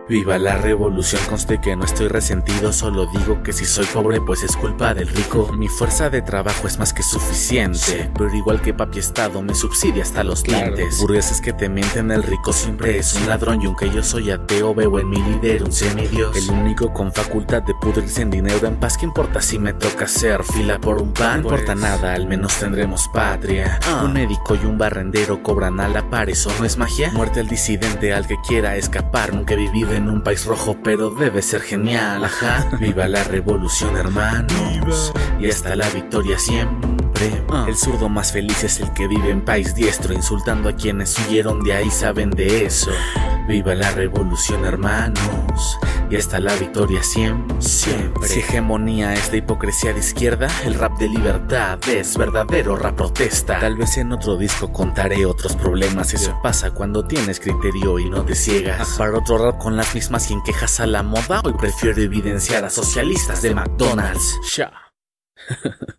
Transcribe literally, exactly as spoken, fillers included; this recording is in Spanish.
Viva la revolución, conste que no estoy resentido, solo digo que si soy pobre pues es culpa del rico. Mi fuerza de trabajo es más que suficiente, pero igual que papi Estado me subsidia hasta los dientes. Claro. Burgueses que te mienten, el rico siempre es un ladrón, y aunque yo soy ateo veo en mi líder un semidios. El único con facultad de pudrirse en dinero en paz. ¿Qué importa si me toca hacer fila por un pan? No importa nada, al menos tendremos patria. uh. Un médico y un barrendero cobran a la par, ¿eso no es magia? Muerte al disidente, al que quiera escapar. Nunca he vivido en un país rojo, pero debe ser genial, ajá. Viva la revolución, hermanos, y hasta la victoria siempre. El zurdo más feliz es el que vive en país diestro, insultando a quienes huyeron de ahí, saben de eso. Viva la revolución, hermanos, y hasta la victoria siempre, siempre. Si hegemonía es de hipocresía de izquierda, el rap de libertad es verdadero rap protesta. Tal vez en otro disco contaré otros problemas, eso pasa cuando tienes criterio y no te ciegas. Para otro rap con las mismas sin quejas a la moda, hoy prefiero evidenciar a socialistas de McDonald's. Ya.